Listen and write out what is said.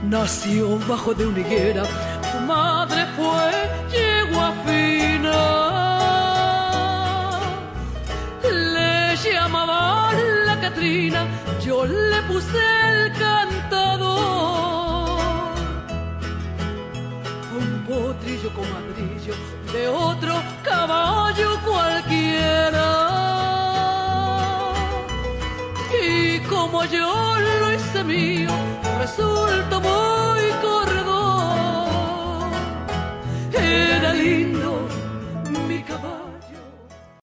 nació bajo de una higuera, su madre fue yegua fina. Le llamaban la Catrina, yo le puse el cantador. Fue un potrillo comadrillo de otro caballo cualquiera.